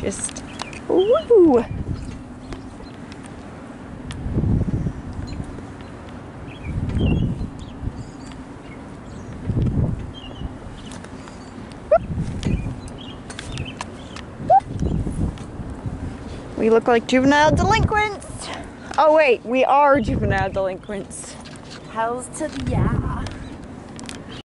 Just, woo! We look like juvenile delinquents. Oh wait, we are juvenile delinquents. Hells to the yeah.